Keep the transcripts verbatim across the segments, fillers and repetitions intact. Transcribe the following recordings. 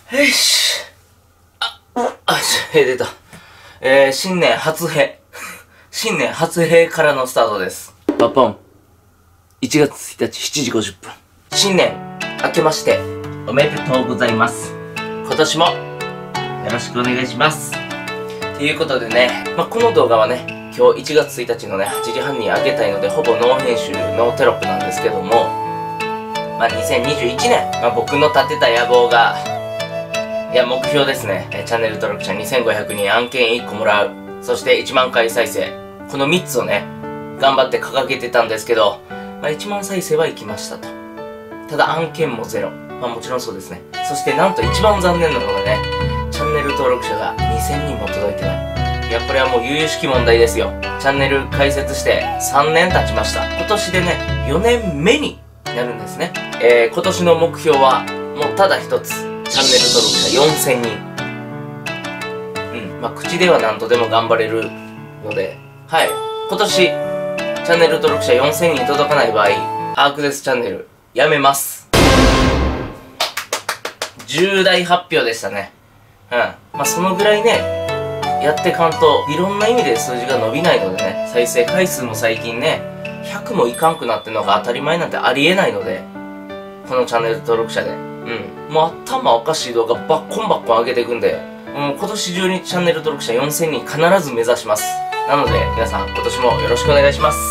よし。あ、あ、へ出た。えー、新年初へ。新年初へからのスタートです。パポン。いちがつついたちしちじごじゅっぷん。新年明けましておめでとうございます。今年もよろしくお願いします。ということでね、まあ、この動画はね、今日いちがつついたちのね、はちじはんに上げたいので、ほぼノー編集、ノーテロップなんですけども、まあ、にせんにじゅういちねん、まあ、僕の立てた野望が、いや、目標ですね。チャンネル登録者にせんごひゃくにん案件いっこもらう。そしていちまんかい再生。このみっつをね、頑張って掲げてたんですけど、まあ、いちまん再生はいきましたと。ただ案件もゼロ。まあもちろんそうですね。そしてなんと一番残念なのがね、チャンネル登録者がにせんにんも届いてない。いや、これはもう由々しき問題ですよ。チャンネル開設してさんねん経ちました。今年でね、よねんめになるんですね。えー、今年の目標は、もうただ一つ。チャンネル登録者よんせんにん。うん。まあ、口では何とでも頑張れるので、はい。今年、チャンネル登録者よんせんにん届かない場合、アークデスチャンネル、やめます。重大発表でしたね。うん。まあ、そのぐらいね、やってかんと、いろんな意味で数字が伸びないのでね、再生回数も最近ね、ひゃくもいかんくなってんのが当たり前なんてありえないので、このチャンネル登録者で。うん。もう頭おかしい動画バッコンバッコン上げていくんで、もう今年中にチャンネル登録者よんせんにん必ず目指します。なので、皆さん今年もよろしくお願いします。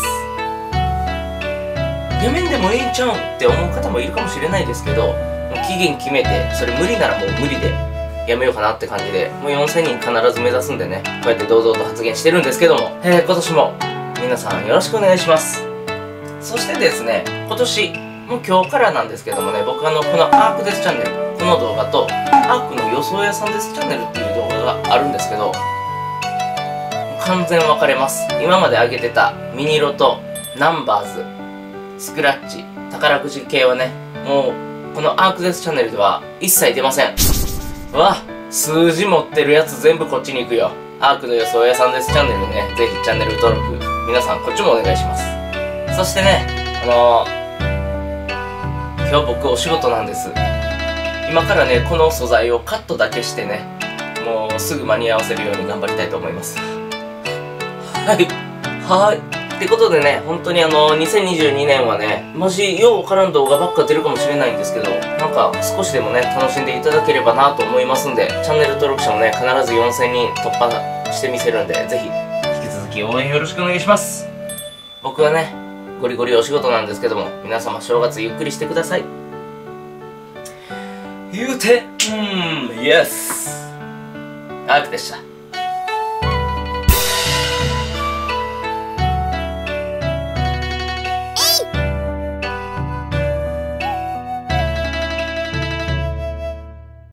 やめんでもええんちゃうんって思う方もいるかもしれないですけど、もう期限決めて、それ無理ならもう無理でやめようかなって感じで、もうよんせんにん必ず目指すんでね、こうやって堂々と発言してるんですけども、えー、今年も皆さんよろしくお願いします。そしてですね、今年、もう今日からなんですけどもね、僕あの、このアークデスチャンネル、この動画と、アークの予想屋さんですチャンネルっていう動画があるんですけど、完全分かれます。今まで上げてたミニロト、ナンバーズ、スクラッチ、宝くじ系はね、もう、このアークデスチャンネルでは一切出ません。うわ、数字持ってるやつ全部こっちに行くよ。アークの予想屋さんですチャンネルね、ぜひチャンネル登録、皆さんこっちもお願いします。そしてね、あのー、今日僕お仕事なんです。今からね、この素材をカットだけしてね、もうすぐ間に合わせるように頑張りたいと思います。はい。はい。ってことでね、本当にあの、にせんにじゅうにねんはね、マジようわからん動画ばっか出るかもしれないんですけど、なんか少しでもね、楽しんでいただければなと思いますんで、チャンネル登録者もね、必ずよんせんにん突破してみせるんで、ぜひ、引き続き応援よろしくお願いします。僕はね、ゴリゴリお仕事なんですけども、皆様正月ゆっくりしてください。言うて、うーん、イエス。アークでした。